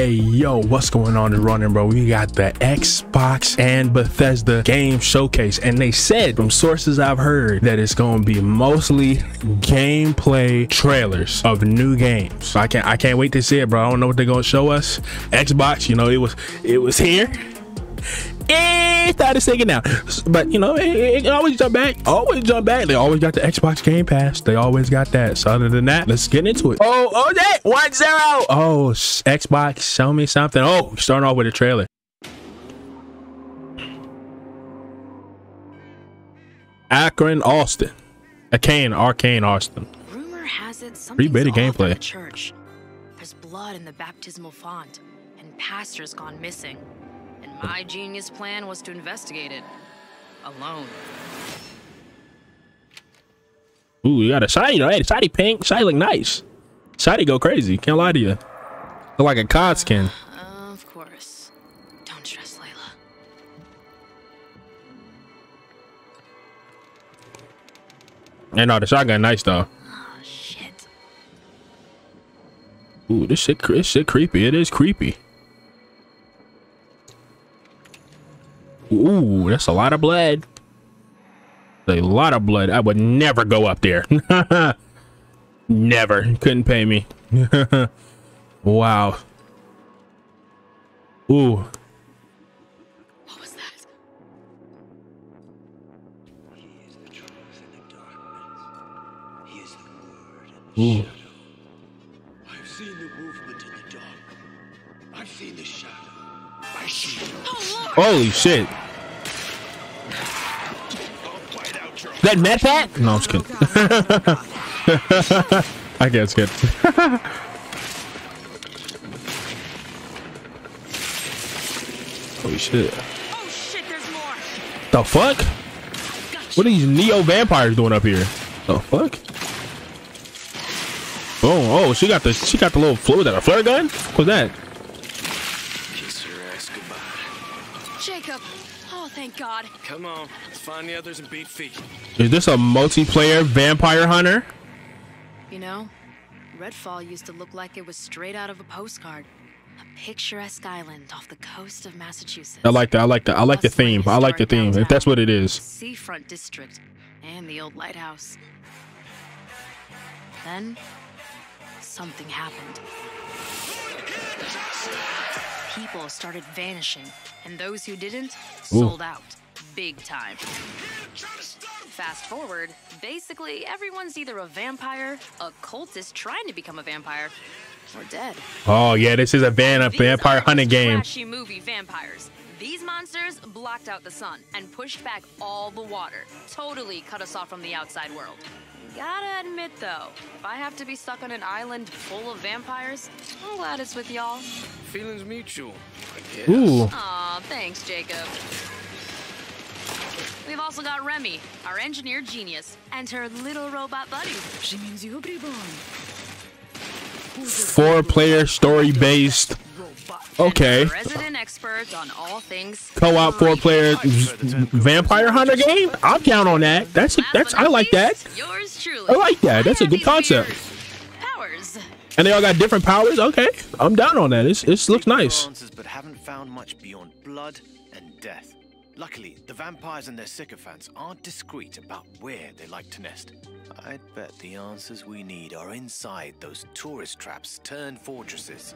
Hey, yo, what's going on in running, bro? We got the Xbox and Bethesda game showcase, and they said from sources I've heard that it's going to be mostly gameplay trailers of new games. So I can't wait to see it, bro. I don't know what they're going to show us. Xbox, you know, it was here. It started singing out, but you know, it always jump back. They always got the Xbox Game Pass. They always got that. So other than that, let's get into it. Oh, that 1-0. Oh, Xbox, show me something. Oh, starting off with a trailer. Arcane Austin. Rumor has it something's Pretty big off gameplay. at the church. There's blood in the baptismal font, and pastor's gone missing. And my genius plan was to investigate it alone. Ooh, you got a shiny, though. Hey, shiny pink. Shiny look nice. Shiny go crazy. Can't lie to you. Look like a COD skin. Of course. Don't stress, Layla. Hey, no, the shotgun nice though. Oh, shit. Ooh, this shit creepy. It is creepy. Ooh, that's a lot of blood. A lot of blood. I would never go up there. Never. Couldn't pay me. Wow. Ooh. What was that? He is the truth in the darkness. He is the word in Ooh. the shadow. I've seen the movement in the dark. I've seen the shadow. I see you. Oh, Lord! Holy shit. That met that? No, I'm just kidding. I guess good. Holy shit. Oh, shit, there's more! The fuck? What are these neo vampires doing up here? The fuck? Oh, she got the little flare. That a flare gun? What's that? Kiss her ass goodbye. Jacob! Oh, thank God. Come on, let's find the others and beat feet. Is this a multiplayer vampire hunter? You know, Redfall used to look like it was straight out of a postcard. A picturesque island off the coast of Massachusetts. I like that. I like the theme. I like the theme. If that's what it is. Seafront district and the old lighthouse. Then something happened. People started vanishing, and those who didn't sold out big time. Fast forward, basically everyone's either a vampire, a cultist trying to become a vampire, or dead. Oh yeah, this is a vampire hunting game. Trashy movie vampires. These monsters blocked out the sun and pushed back all the water. Totally cut us off from the outside world. Gotta admit though, if I have to be stuck on an island full of vampires, I'm glad it's with y'all. Feelings mutual, I guess. Ooh. Aw, thanks, Jacob. We've also got Remy, our engineer genius, and her little robot buddy. 4-player story-based. Okay. Resident expert on all things Co-op 4-player vampire hunter game. I'm down on that. I like that. Yours truly. I like that. That's a good concept. Powers. And they all got different powers. Okay, I'm down on that. It looks nice. Answers, but haven't found much beyond blood and death. Luckily, the vampires and their sycophants aren't discreet about where they like to nest. I'd bet the answers we need are inside those tourist traps turned fortresses.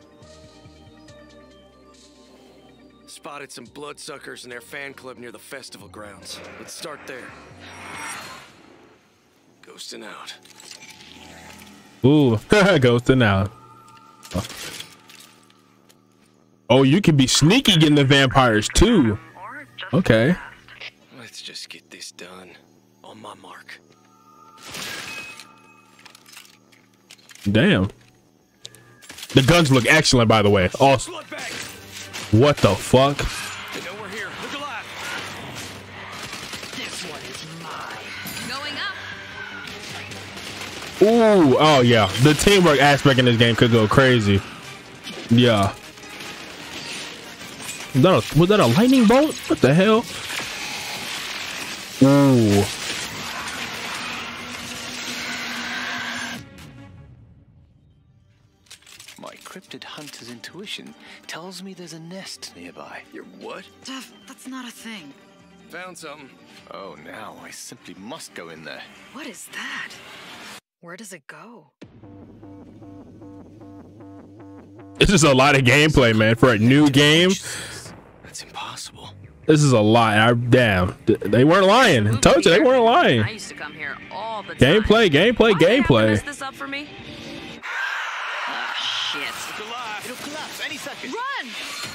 Spotted some bloodsuckers in their fan club near the festival grounds. Let's start there. Ghosting out. Ooh, ghosting out. Oh, you can be sneaky getting the vampires too. Okay. Let's just get this done. On my mark. Damn. The guns look excellent, by the way. Awesome. What the fuck? They know we're here. Look alive. This one is mine. Going up. Ooh, oh yeah. The teamwork aspect in this game could go crazy. Yeah. Was that a lightning bolt? What the hell? Ooh. My cryptid hunter's intuition intuition tells me there's a nest nearby. Your what? Jeff, that's not a thing. Found something. Oh, now I simply must go in there. What is that? Where does it go? This is a lot of gameplay, man, for a new game. That's impossible. This is a lot. Damn, they weren't lying. I told you they weren't lying. I used to come here all the time. Gameplay. Mess this up for me? Ah, shit. It'll collapse any second. Run!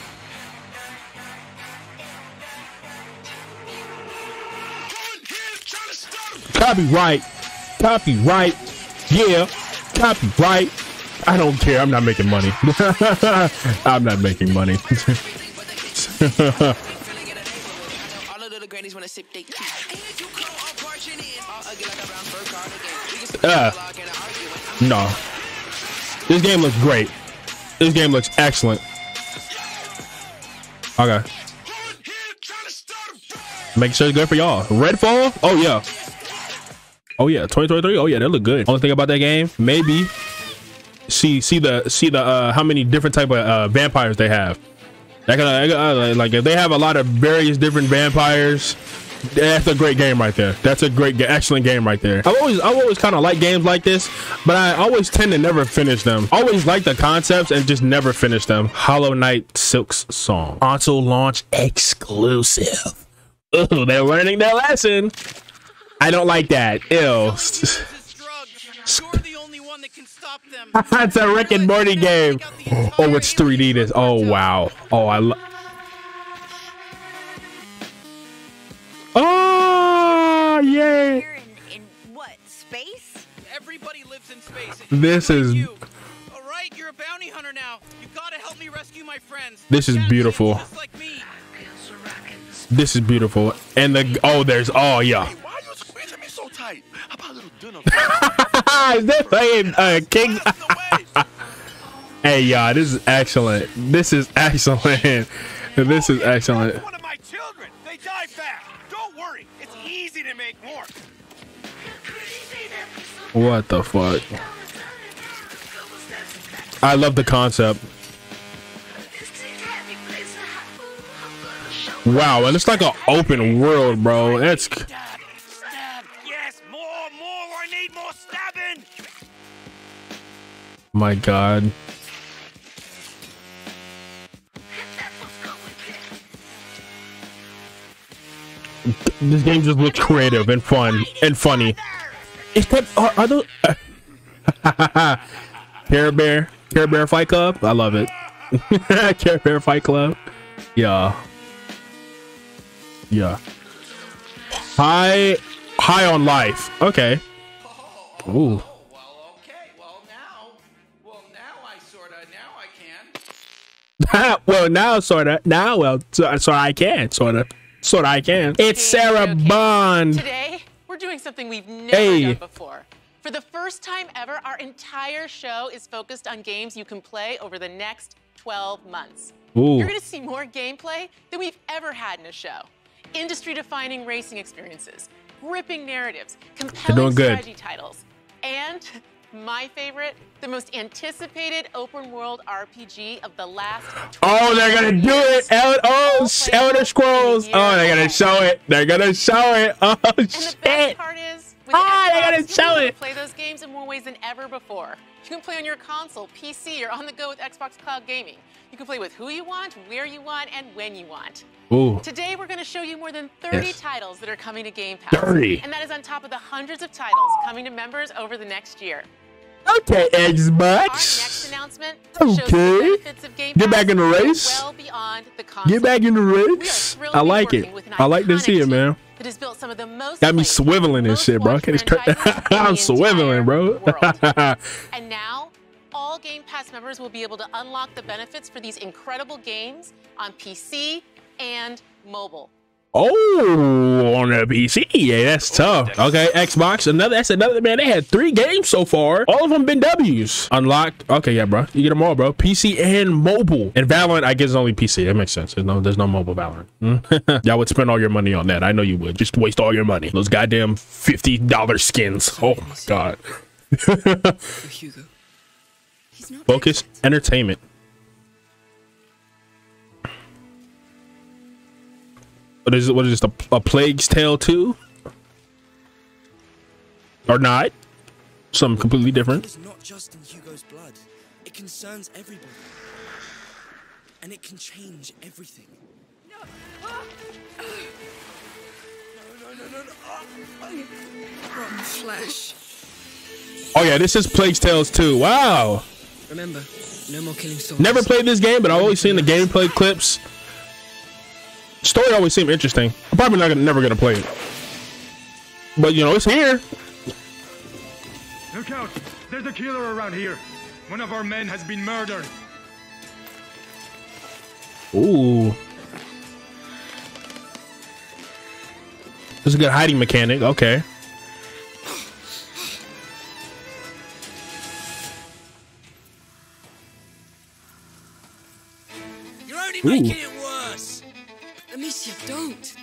Copyright. Yeah, copyright. I don't care. I'm not making money. I'm not making money. No. This game looks great. This game looks excellent. Okay. Make sure it's good for y'all. Redfall? Oh yeah. Oh yeah, 2023. Oh yeah, that look good. Only thing about that game, maybe see the how many different type of vampires they have. That like if they have a lot of various different vampires, that's a great game right there. That's a excellent game right there. I've always kind of liked games like this, but I always tend to never finish them. Always like the concepts and just never finish them. Hollow Knight Silk's Song, console launch exclusive. Ooh, they're learning their lesson. I don't like that. Ew. It's a Rick and Morty game. Oh, it's 3D. This. Oh wow. Oh, Oh yeah. In what, space? Everybody lives in space. This is. All right, you're a bounty hunter now. You gotta help me rescue my friends. This is beautiful. This is beautiful. And yeah. Why are you squeezing me so tight? How about a little dinner? Is this playing King? Hey, y'all, this is excellent. This is excellent. This is excellent. One of my children. They die fast. Don't worry. It's easy to make more. What the fuck? I love the concept. Wow, and it's like an open world, bro. That's Stab. Yes, more. I need more stabbing. my God. This game just looks creative and fun and funny. Is that are those Care Bear Fight Club? I love it. Care Bear Fight Club. Yeah. High on life. Okay. Ooh. Well, okay. Well, now I can. Well, now sorta. Now, well, so I can sorta. I can. It's Sarah Bond. Today, we're doing something we've never done before. For the first time ever, our entire show is focused on games you can play over the next 12 months. Ooh. You're going to see more gameplay than we've ever had in a show. Industry-defining racing experiences, gripping narratives, compelling strategy titles, and my favorite, the most anticipated open-world RPG of the last 20 Oh, they're gonna do it! Elder Scrolls! Oh, they're gonna show it! Oh, and shit! the best part is, with they're gonna Xbox, show you can it! play those games in more ways than ever before. You can play on your console, PC, or on the go with Xbox Cloud Gaming. You can play with who you want, where you want, and when you want. Ooh. Today, we're going to show you more than 30 titles that are coming to Game Pass. 30. And that is on top of the hundreds of titles coming to members over the next year. Okay, Our Xbox. next announcement shows the Okay. benefits of Game Get Pass back in the go race. well beyond the console. Get back in the We are race. thrilled I to be like working it. with an I like to see it, iconic man. team that has built some of the most Got me played, swiveling and most shit, bro. watched Can't franchises in I'm the swiveling, entire bro. world. And now, all Game Pass members will be able to unlock the benefits for these incredible games on PC and mobile. Oh, on the PC, yeah, that's tough. Okay, Xbox, that's another man. They had 3 games so far. All of them been W's. Unlocked. Okay, yeah, bro. You get them all, bro. PC and mobile. And Valorant, I guess, is only PC. That makes sense. There's no mobile Valorant. Y'all would spend all your money on that. I know you would. Just waste all your money. Those goddamn $50 skins. Oh my God. Hugo. Focus Entertainment. What is this, a Plague's Tale 2? Or not? Something completely different. It's not just in Hugo's blood. It concerns everybody. And it can change everything. No. Rotten flesh. Oh yeah, this is Plague's Tales 2. Wow. Remember, no more killing souls. Never played this game, but I've always seen the gameplay clips. Story always seemed interesting. I'm probably never gonna play it. But you know, it's here. Look out! There's a killer around here. One of our men has been murdered. Ooh. This is a good hiding mechanic. Okay. You're only making it worse. Amicia, don't.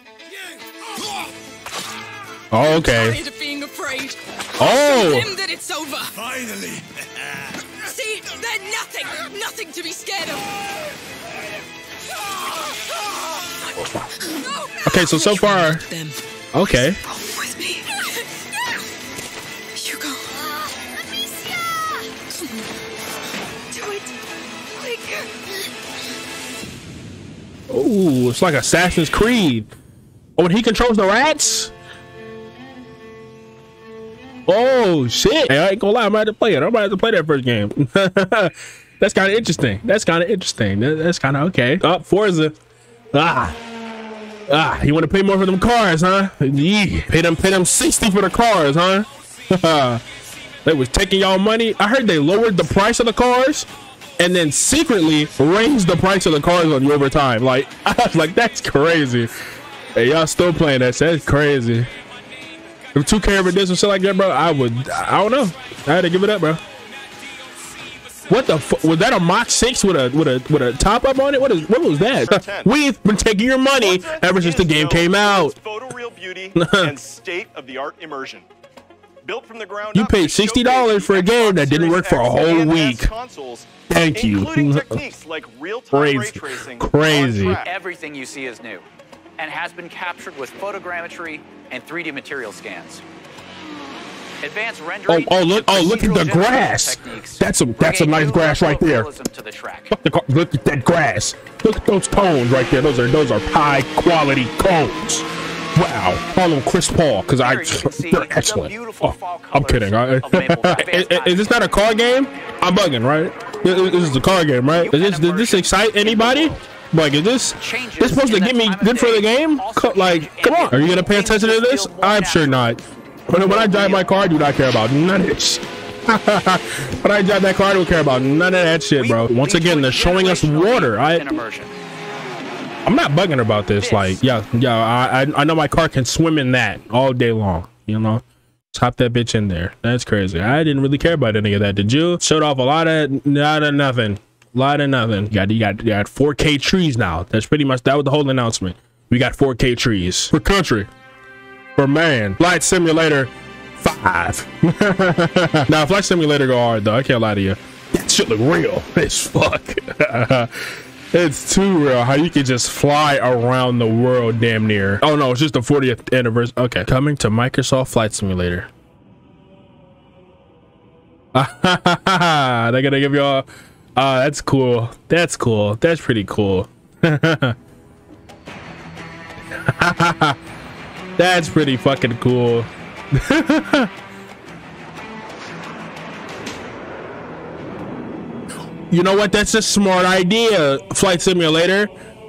Oh, okay. Tired of being afraid. Oh. Show him that it's over. Finally! See, they're nothing to be scared of. Okay, so far. Them. Okay. With me. Hugo. Amicia! Do it. Quick. Ooh, it's like Assassin's Creed. Oh, and he controls the rats? Oh, shit. Hey, I ain't gonna lie, I'm about to play it. I'm about to play that first game. That's kind of interesting. That's kind of okay. Oh, Forza. You want to pay more for them cars, huh? Yeah. Pay them 60 for the cars, huh? They was taking y'all money. I heard they lowered the price of the cars and then secretly raised the price of the cars on you over time. Like, I was like, that's crazy. Hey, y'all still playing that? That's crazy. If 2K ever did some shit like that, bro, I don't know. I had to give it up, bro. What the was that, a Mach 6 with a top up on it? What was that? We've been taking your money ever since the game came out. Photoreal beauty and state-of-the-art immersion. Built from the ground you paid $60 for a game that didn't work for a whole week. Thank you. Like crazy. Everything you see is new and has been captured with photogrammetry and 3D material scans. Advanced rendering. Oh, look at the grass. That's a nice grass right there. Look at that grass. Look at those cones right there. Those are high quality cones. Wow. Call them Chris Paul because they're excellent. Oh, I'm kidding. Is this not a car game? I'm bugging, right? This is a car game, right? Does this excite anybody? Like, is this supposed to get me good for the game? Like, come on. Are you gonna pay attention to this? I'm sure not. When I drive my car, I do not care about none of this. When I drive that car, I don't care about none of that shit, bro. Once again, they're showing us water. I'm not bugging about this. Like, yeah, I know my car can swim in that all day long. You know, just hop that bitch in there. That's crazy. I didn't really care about any of that. Did you? Showed off a lot of nothing. You got 4K trees now. That's pretty much that was the whole announcement. We got 4K trees for country. For man, Flight Simulator 5. Now, Flight Simulator go hard though. I can't lie to you. That shit look real as fuck. It's too real how you can just fly around the world damn near. Oh no, it's just the 40th anniversary. Okay, coming to Microsoft Flight Simulator. They're gonna give y'all. That's cool. That's cool. That's pretty cool. That's pretty fucking cool. You know what? That's a smart idea, Flight Simulator.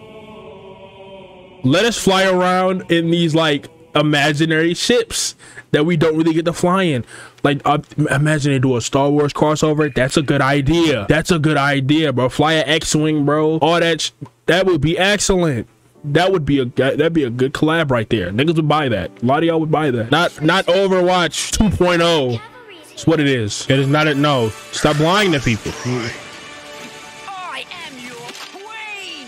Let us fly around in these like imaginary ships that we don't really get to fly in. Like, imagine they do a Star Wars crossover. That's a good idea. That's a good idea, bro. Fly an X-Wing, bro. All that that would be excellent. That'd be a good collab right there. Niggas would buy that. A lot of y'all would buy that. Not Overwatch 2.0. It's what it is. It is not a no. Stop lying to people. I am your queen.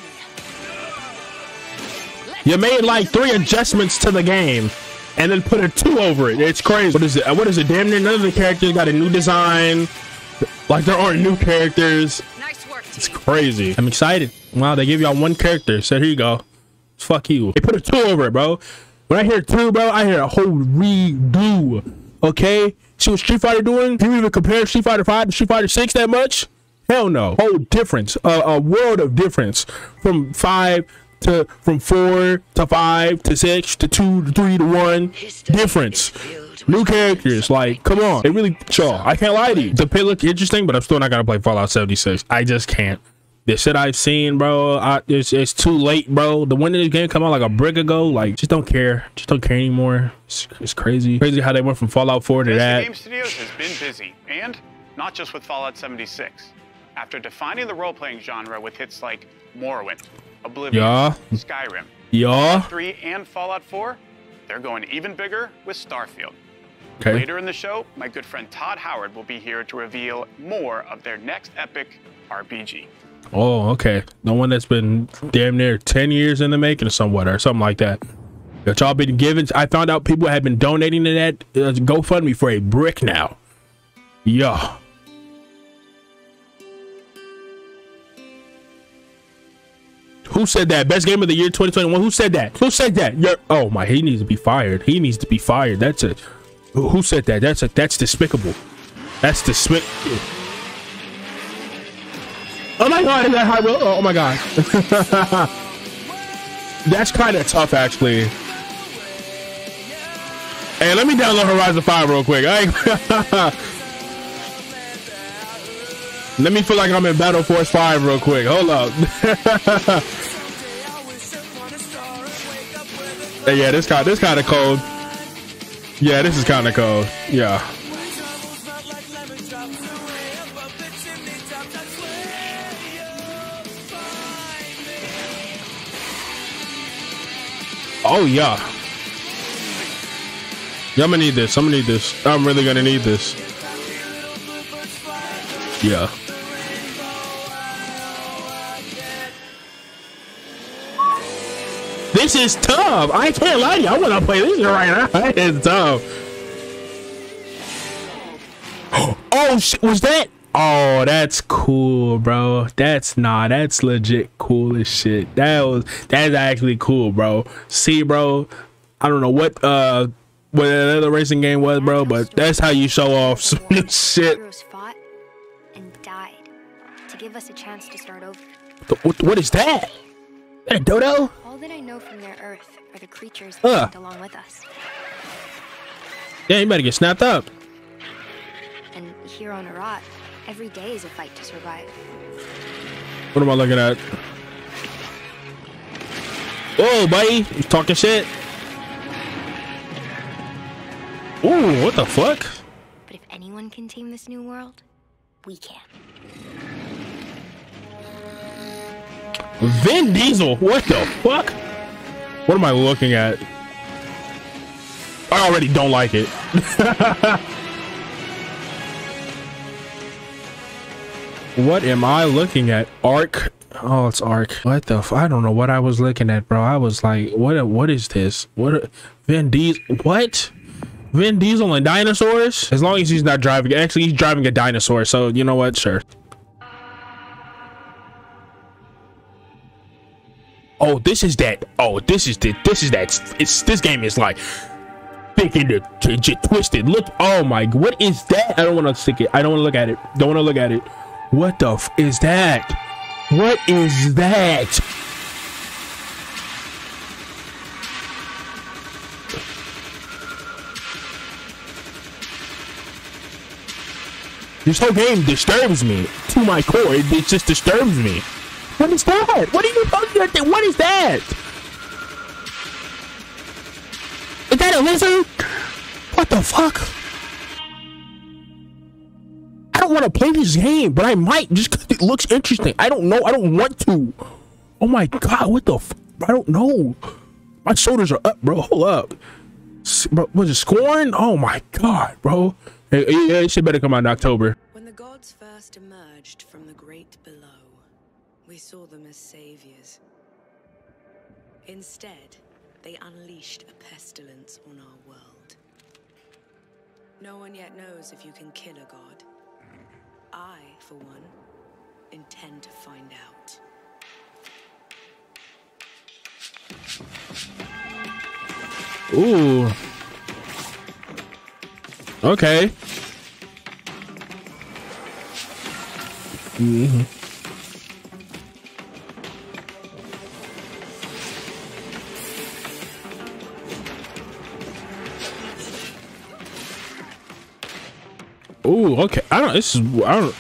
You made like 3 adjustments to the game and then put a 2 over it. It's crazy. What is it? What is it? Damn near none of the characters got a new design. Like, there aren't new characters. Nice work, team. It's crazy. I'm excited. Wow, they gave y'all 1 character. So here you go. Fuck you. They put a 2 over it, bro. When I hear 2, bro, I hear a whole redo. Okay? See what Street Fighter doing? Can you even compare Street Fighter 5 to Street Fighter 6 that much? Hell no. Whole difference. A world of difference. From 4 to 5 to 6 to 2 to 3 to 1. Difference. New characters. Like, come on. It really, sure. I can't lie to you. The pit look interesting, but I'm still not gonna play Fallout 76. I just can't. The shit I've seen, bro, it's too late, bro. The when did this game come out? Like a brick ago. Like, just don't care. Just don't care anymore. It's crazy. Crazy how they went from Fallout 4 to that. Game Studios has been busy, and not just with Fallout 76. After defining the role-playing genre with hits like Morrowind, Oblivion, Skyrim, 3, and Fallout 4, they're going even bigger with Starfield. Okay. Later in the show, my good friend Todd Howard will be here to reveal more of their next epic RPG. Oh, okay. The one that's been damn near 10 years in the making or somewhat, or something like that. That y'all been giving. I found out people have been donating to that GoFundMe for a brick now. Yeah. Who said that? Best game of the year 2021. Who said that? Who said that? Oh my, he needs to be fired. He needs to be fired. That's it. Who said that? That's despicable. That's despicable. Oh my god, is that high? Oh my god. That's kind of tough, actually. Hey, let me download Horizon 5 real quick. Let me feel like I'm in Battle Force 5 real quick. Hold up. Hey, yeah, this kind of cold. Yeah, this is kind of cold. Yeah. Oh yeah. Yeah, I'm gonna need this. I'm gonna need this. I'm really gonna need this. Yeah. This is tough. I can't lie to you. I want to play this right now. It's tough. Oh shit! Was that? Oh, that's cool, bro. That's legit cool as shit. That's actually cool, bro. See, bro, I don't know what another racing game was, bro, but that's how you show off some new shit. Heroes fought and died to give us a chance to start over. What is that? That a dodo? All that I know from their Earth are the creatures that went along with us. Yeah, you better get snapped up. And here on Arat, every day is a fight to survive. What am I looking at? Whoa, buddy, you talking shit? Ooh, what the fuck? But if anyone can tame this new world, we can. Vin Diesel, what the fuck? What am I looking at? I already don't like it. What am I looking at? Arc? Oh, it's Arc. What the I don't know what I was looking at, bro. I was like, what is this? What Vin Diesel? What? Vin Diesel and dinosaurs? As long as he's not driving. Actually, he's driving a dinosaur, so you know what? Sure. Oh, this is that. Oh, this is that. This game is like thinking to twisted. Look. Oh my. What is that? I don't want to stick it. I don't want to look at it. Don't want to look at it. What the f is that? What is that? This whole game disturbs me to my core. It just disturbs me. What is that? What are you talking about? What is that? Is that a lizard? What the fuck? I don't want to play this game, but I might just because it looks interesting. I don't know. I don't want to. Oh my god, what the f? I don't know. My shoulders are up, bro. Hold up. Bro, was it Scorn? Oh my god, bro. Hey, it should better come out in October. When the gods first emerged from the great below, we saw them as saviors. Instead, they unleashed a pestilence on our world. No one yet knows if you can kill a god. I, for one, intend to find out. Ooh. Okay. Ooh, okay. I don't.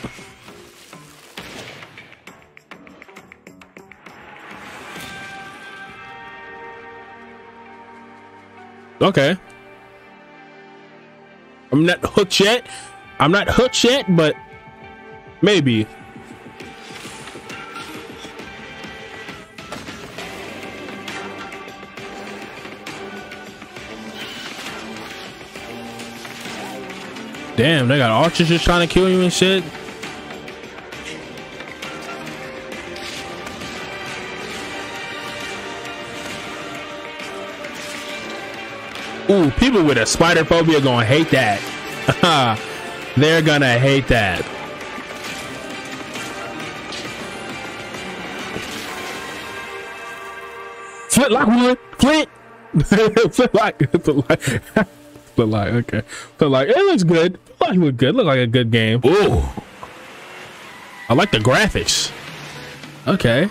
Okay. I'm not hooked yet. But maybe. Damn, they got archers just trying to kill you and shit. Ooh, people with a spider phobia gonna hate that. They're gonna hate that. Flint like one, Flint. Flint like, okay. Flint like, it looks good. It looks good. Look like a good game. Ooh, I like the graphics. Okay.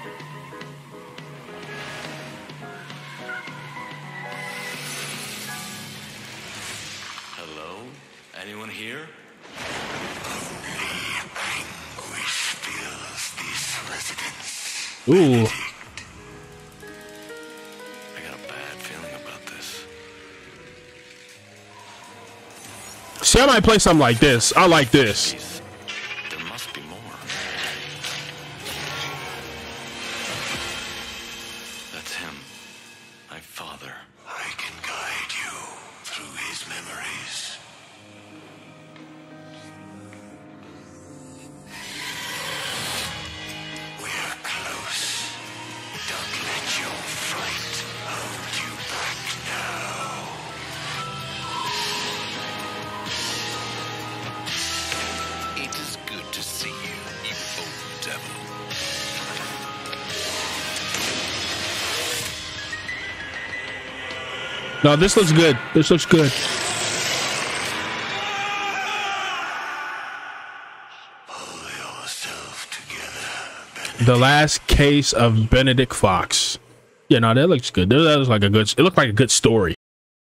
Ooh. I got a bad feeling about this. See, I might play something like this. I like this. There must be more. That's him. My father. I can guide you through his memories. No, this looks good. This looks good. The Last Case of Benedict Fox. Yeah, no, that looks good. That looks like a good. It looked like a good story.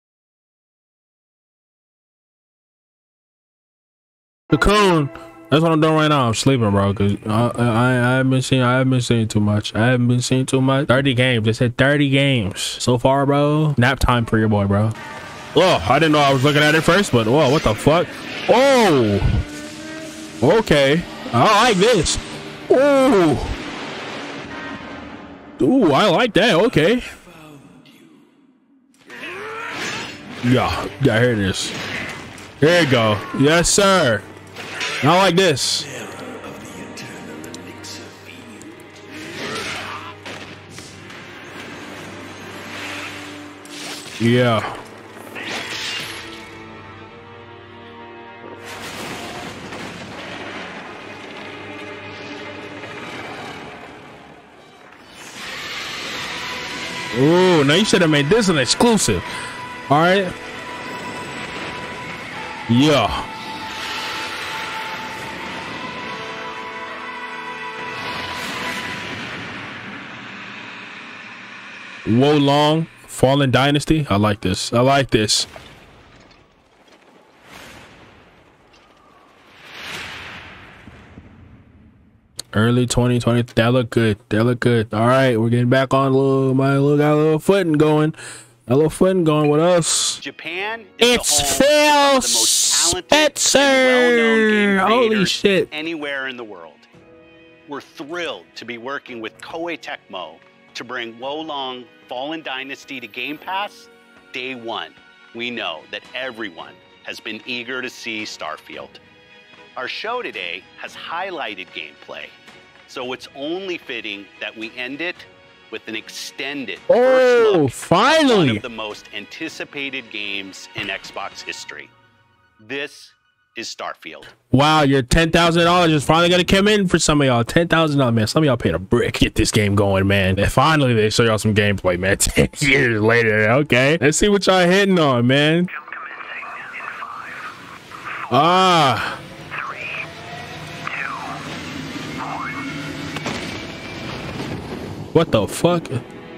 Cocoon. That's what I'm doing right now. I'm sleeping, bro. Cause I haven't been seeing too much. 30 games. They said 30 games so far, bro. Nap time for your boy, bro. Oh, I didn't know I was looking at it first, but whoa, what the fuck? Oh, okay. I like this. Ooh, ooh, I like that. Okay. Yeah, here it is. Here you go. Yes, sir. I like this. Yeah. Oh, now you should have made this an exclusive. All right. Yeah. Wo Long, Fallen Dynasty. I like this. I like this. Early 2020. That look good. That look good. All right, we're getting back on got a little footing going. A little footing going. What else? Japan is it's the home Phil of the most talented Spencer. and well-known game Holy creators shit. anywhere in the world. We're thrilled to be working with Koei Tecmo to bring Wo Long Fallen Dynasty to Game Pass day one. We know that everyone has been eager to see Starfield. Our show today has highlighted gameplay, so it's only fitting that we end it with an extended first look finally at one of the most anticipated games in Xbox history. This is Starfield. Wow, your $10,000 is finally gonna come in for some of y'all. $10,000, man. Some of y'all paid a brick. Get this game going, man. And finally, they show y'all some gameplay, man. 10 years later, okay. Let's see what y'all hitting on, man. Ah. 3, 2, 1. What the fuck?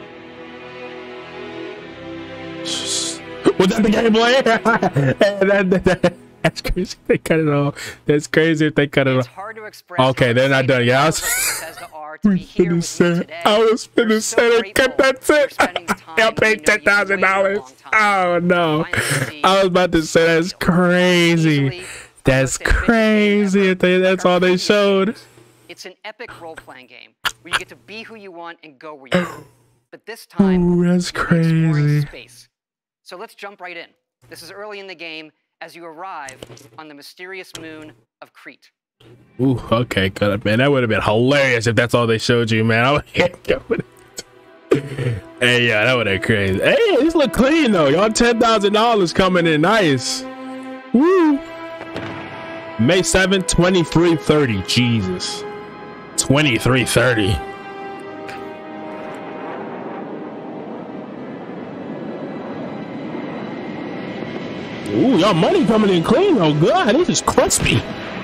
Was that the gameplay? That's crazy. They cut it off. That's crazy if they cut it off. Okay, they're not done. Yeah, I was finna say they cut that shit. I paid $10,000. Oh no! I was about to say that's crazy. That's crazy. If that's all they showed. It's an epic role-playing game where you get to be who you want and go where you want. But this time, ooh, that's crazy. Space. So let's jump right in. This is early in the game as you arrive on the mysterious moon of Crete. Ooh, okay, cut it, man. That would have been hilarious if that's all they showed you, man. Hey, yeah, that would have been crazy. Hey, these look clean though. Y'all $10,000 coming in nice. Woo. May 7th, 2330. Jesus. 2330. Ooh, y'all money coming in clean. Oh god, this is crispy.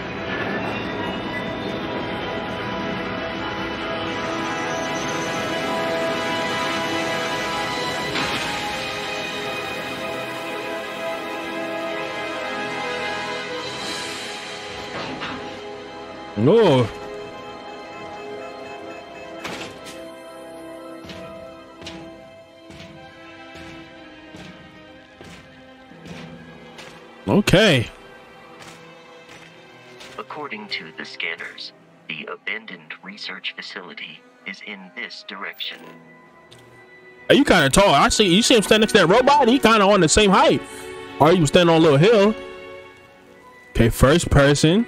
No. Okay. According to the scanners, the abandoned research facility is in this direction. Hey, you kind of tall. I see you see him standing next to that robot. He kind of on the same height. Or you standing on a little hill. Okay, first person.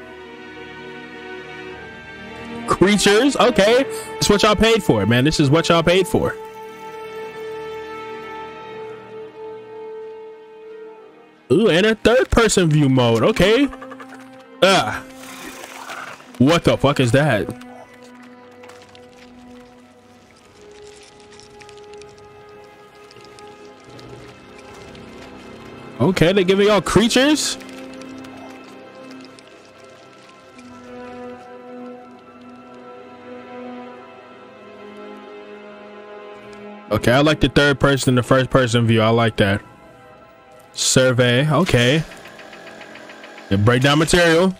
Creatures. Okay, that's what y'all paid for, man. This is what y'all paid for. Ooh, and a third person view mode. Okay. What the fuck is that? Okay, they giving y'all creatures. Okay, I like the third person, the first person view. I like that. Survey. Okay. Yeah, break down material.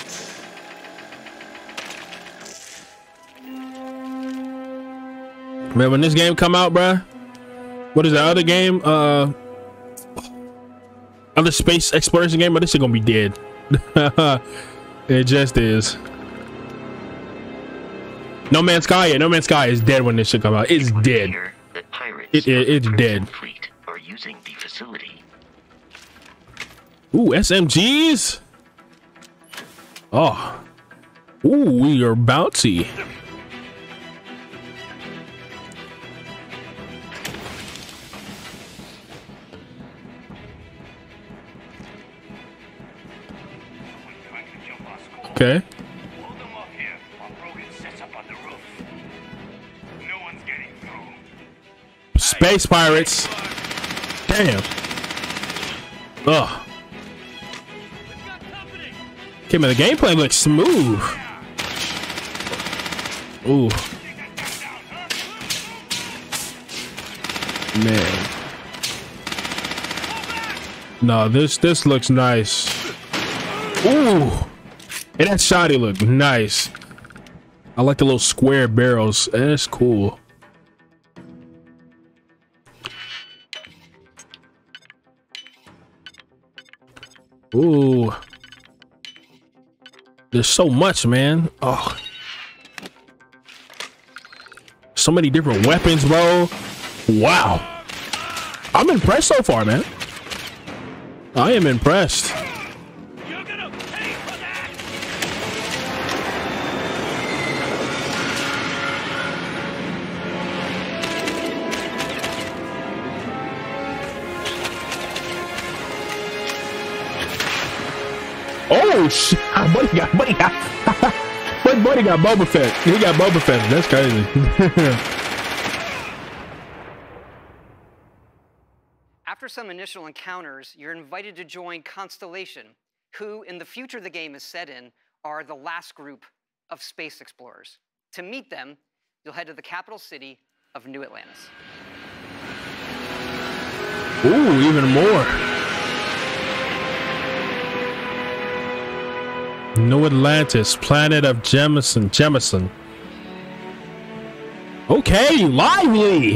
Man, when this game come out, bruh, what is the other game? Other space exploration game, but this is gonna be dead. It just is. No Man's Sky. Yeah, No Man's Sky is dead when this shit come out. It's dead. It's dead. Are using the facility. Ooh, SMGs. Oh. Ooh, we are bouncy. Okay. Space pirates. Damn. Ugh. Okay, man, the gameplay looks smooth. Ooh. Man. No, this looks nice. Ooh. And that shotty look nice. I like the little square barrels. That's cool. Ooh. There's so much, man. Oh. So many different weapons, bro. Wow. I'm impressed so far, man. I am impressed. Oh shit! Buddy got Buddy got Boba Fett. He got Boba Fett. That's crazy. After some initial encounters, you're invited to join Constellation, who, in the future the game is set in, are the last group of space explorers. To meet them, you'll head to the capital city of New Atlantis. Ooh, even more. New Atlantis, planet of Jemison. Okay, lively.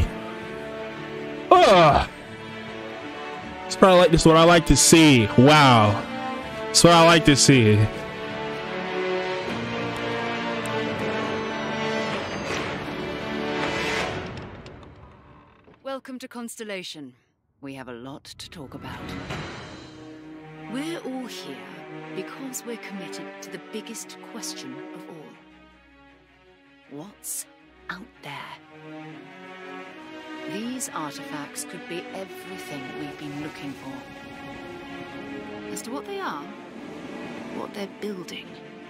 This is what I like to see. Wow. That's what I like to see. Welcome to Constellation. We have a lot to talk about. We're all here because we're committed to the biggest question of all. What's out there? These artifacts could be everything we've been looking for. As to what they are, what they're building,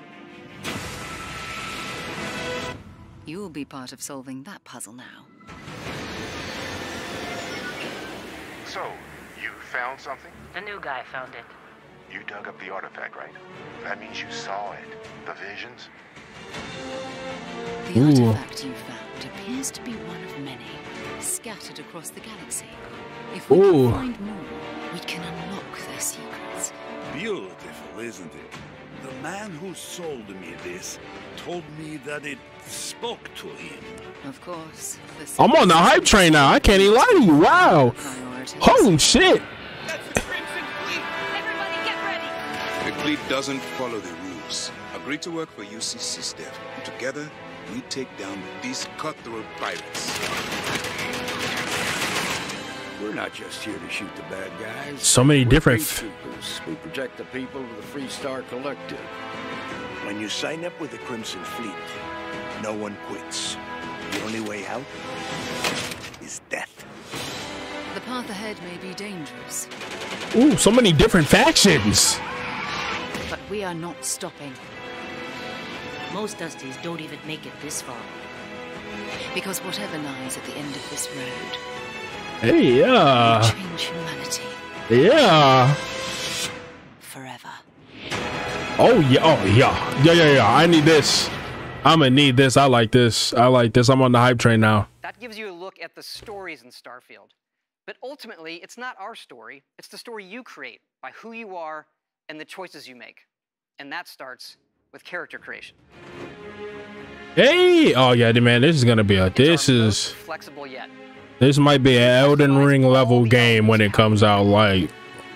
you'll be part of solving that puzzle now. So, you found something? The new guy found it. You dug up the artifact, right? That means you saw it. The visions? The artifact you found appears to be one of many, scattered across the galaxy. If we can find more, we can unlock their secrets. Beautiful, isn't it? The man who sold me this told me that it spoke to him. Of course. I'm on the hype train now. I can't even lie to you. Wow. Holy shit. The fleet doesn't follow the rules. Agree to work for UCC, Steph. And together, we take down these cutthroat pirates. We're not just here to shoot the bad guys. So many different. Troopers. We protect the people of the Free Star Collective. When you sign up with the Crimson Fleet, no one quits. The only way out is death. The path ahead may be dangerous. Ooh, so many different factions. But we are not stopping. Most Dusties don't even make it this far. Because whatever lies at the end of this road, hey, yeah. will change humanity. Yeah. Forever. Oh yeah. Oh yeah. Yeah. I need this. I'm gonna need this. I like this. I'm on the hype train now. That gives you a look at the stories in Starfield. But ultimately, it's not our story. It's the story you create by who you are and the choices you make. And that starts with character creation. Hey! Oh yeah, man, this is gonna be flexible yet. This might be an Elden Ring level game when it comes out. Like,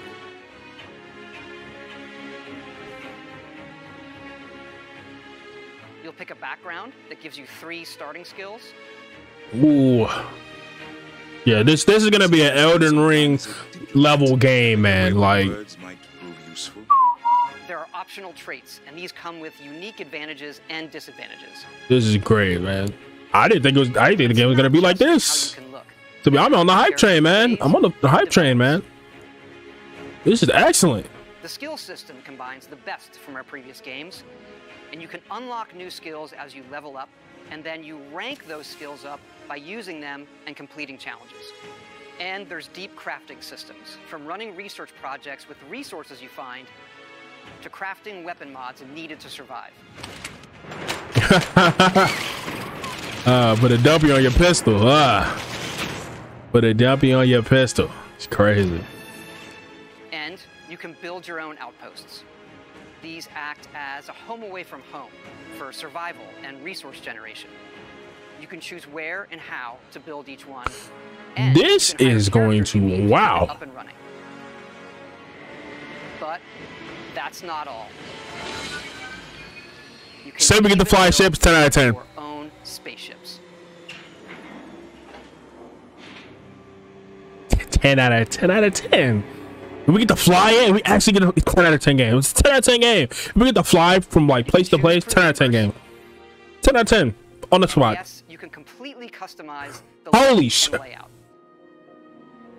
you'll pick a background that gives you 3 starting skills. ooh. Yeah, this is gonna be an Elden Ring level game, man. Like, there are optional traits, and these come with unique advantages and disadvantages. this is great, man. I didn't think the game was gonna be like this. To be, I'm on the hype train, man. I'm on the hype train, man. This is excellent. The skill system combines the best from our previous games, and you can unlock new skills as you level up, and then you rank those skills up by using them and completing challenges. And there's deep crafting systems, from running research projects with resources you find to crafting weapon mods needed to survive. Put a dumpy on your pistol. Put a dumpy on your pistol. It's crazy. And you can build your own outposts. These act as a home away from home for survival and resource generation. You can choose where and how to build each one. And this is going to wow. Up and running. But that's not all. Say we get to fly ships, 10 out of 10. Your own spaceships. 10 out of 10. We get to fly in. We actually get a 10 out of 10 game. It's a 10 out of 10 game. We get to fly from like place to place. 10 out of 10 game. 10 out of 10 on the spot. Yes, you can completely customize the holy shit. layout.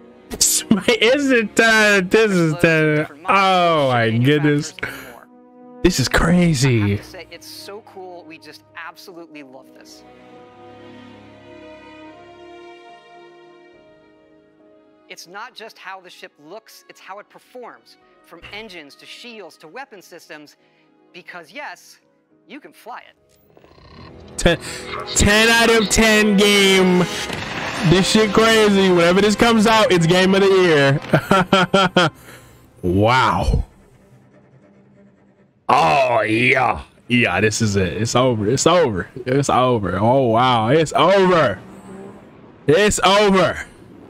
Is it 10? This is 10. Oh my goodness. This is crazy. I have to say, it's so cool. We just absolutely love this. It's not just how the ship looks, it's how it performs, from engines to shields to weapon systems, because yes, you can fly it. 10 out of 10 game. This shit crazy. Whenever this comes out, it's game of the year. Wow. Oh yeah. Yeah, this is it. It's over. It's over. It's over. Oh wow. It's over. It's over.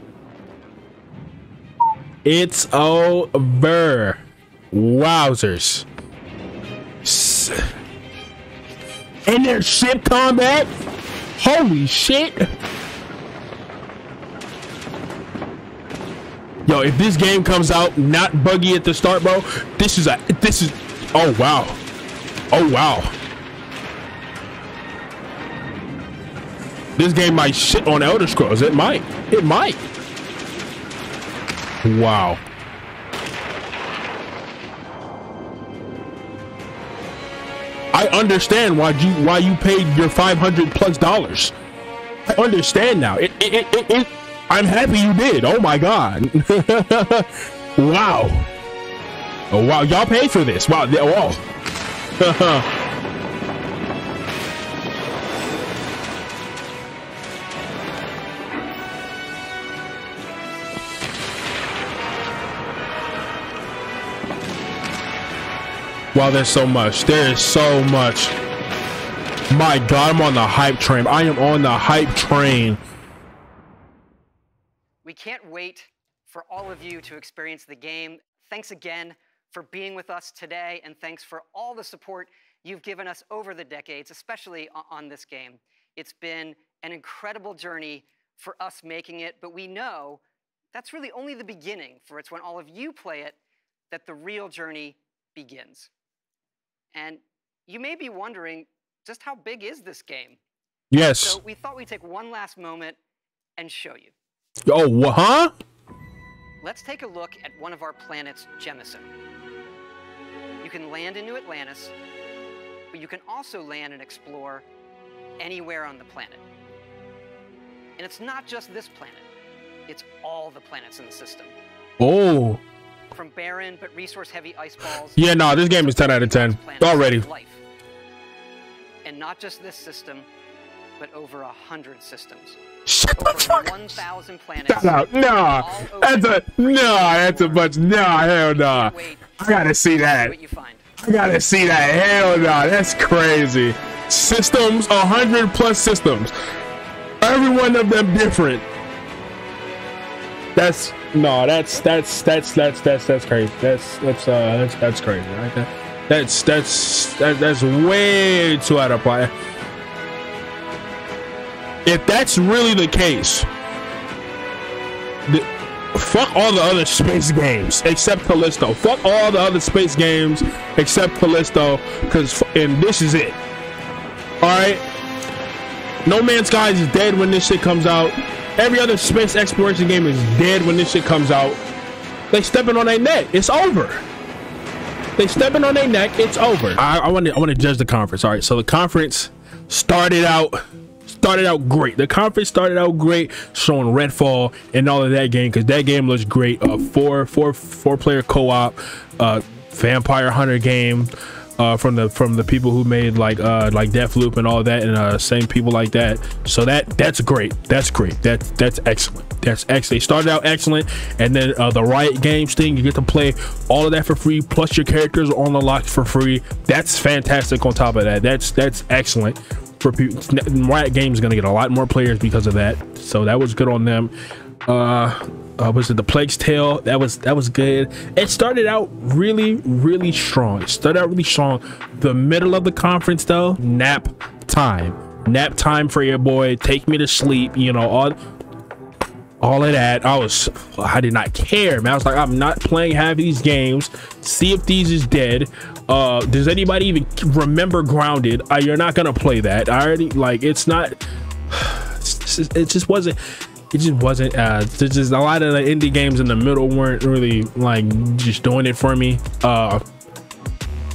It's over. Wowzers. And there's ship combat. Holy shit. Yo, if this game comes out not buggy at the start, bro, this is oh wow. Oh wow. This game might shit on Elder Scrolls. It might. It might. Wow. I understand why you paid your $500+. I understand now. I'm happy you did. Oh my god. Wow. Oh wow, y'all paid for this. Wow. Whoa. Wow, there's so much. There is so much. My god, I'm on the hype train. I am on the hype train. We can't wait for all of you to experience the game. Thanks again for being with us today, and thanks for all the support you've given us over the decades, especially on this game. It's been an incredible journey for us making it, but we know that's really only the beginning, for it's when all of you play it that the real journey begins. And you may be wondering, just how big is this game? Yes. So we thought we'd take one last moment and show you. Oh, huh? Let's take a look at one of our planets, Jemison. You can land into Atlantis, but you can also land and explore anywhere on the planet. And it's not just this planet, it's all the planets in the system. Oh. From barren but resource-heavy ice balls. Yeah, no, this game is 10 out of 10 already. Life. And not just this system, but over 100 systems. Shut the fuck up. 1,000 planets. Shut up. No, that's a bunch. No, hell no. I gotta see that. I gotta see that. Hell no, that's crazy. Systems, 100+ systems. Every one of them different. That's crazy. That's crazy. That's way too out of play. If that's really the case, fuck all the other space games except Callisto. Fuck all the other space games except Callisto, and this is it. All right. No Man's Sky is dead when this shit comes out. Every other space exploration game is dead when this shit comes out. They stepping on their neck. It's over. They stepping on their neck. It's over. I want to judge the conference. All right. So the conference started out great. The conference started out great, showing Redfall and all of that game, because that game looks great. Four player co-op, Vampire Hunter game. From the people who made like Deathloop and all that, and same people like that. So that's great. That's great. That's excellent. That's excellent. They started out excellent, and then the Riot Games thing, you get to play all of that for free, plus your characters are on the lock for free. That's fantastic. On top of that, that's excellent for people. Riot Games is gonna get a lot more players because of that. So that was good on them. Was it the Plague's Tale? That was good. It started out really strong. The middle of the conference though, nap time for your boy. Take me to sleep. You know, all of that. I did not care, man. I was like, I'm not playing half of these games. Sea of Thieves is dead. Does anybody even remember Grounded? You're not gonna play that. I already, like, it's not. It just wasn't. There's just a lot of the indie games in the middle weren't really like just doing it for me.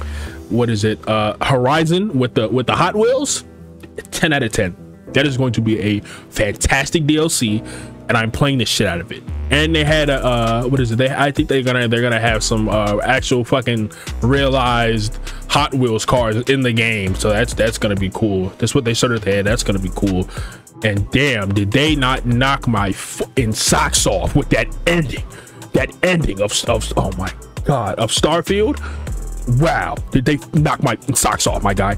what is it, Horizon with the Hot Wheels, 10 out of 10. That is going to be a fantastic DLC, and I'm playing the shit out of it. And they had a what is it? I think they're gonna have some actual fucking realized Hot Wheels cars in the game. So that's gonna be cool. That's what they started to add. That's gonna be cool. And damn, did they not knock my fucking socks off with that ending? That ending of oh my god, of Starfield. Wow, did they knock my socks off, my guy?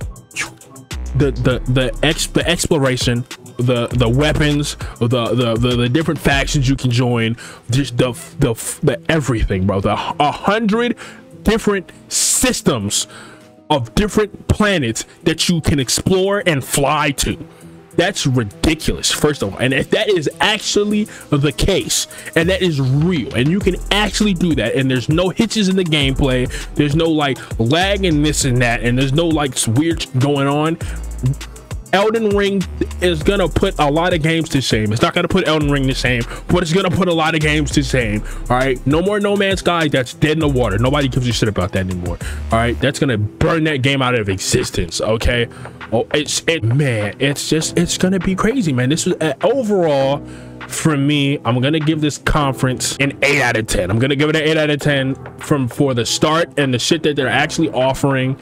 The exploration, the weapons, the different factions you can join, just the everything, bro. The 100 different systems of different planets that you can explore and fly to. That's ridiculous, first of all. And if that is actually the case, and that is real, and you can actually do that, and there's no hitches in the gameplay, there's no like lag and this and that, and there's no like weird going on, Elden Ring is gonna put a lot of games to shame. It's not gonna put Elden Ring to shame, but it's gonna put a lot of games to shame. All right, no more No Man's Sky. That's dead in the water. Nobody gives a shit about that anymore. All right, that's gonna burn that game out of existence. Okay. Oh, man, it's gonna be crazy, man. This was overall for me. I'm gonna give this conference an 8 out of 10. I'm gonna give it an 8 out of 10 for the start and the shit that they're actually offering.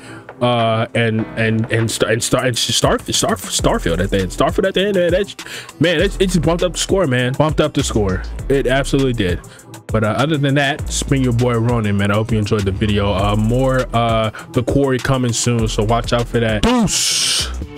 Starfield at the end. Starfield at the end. It just bumped up the score, man. Bumped up the score. It absolutely did. But other than that, it's been your boy Ronin, man. I hope you enjoyed the video. More The Quarry coming soon, so watch out for that. Deuce.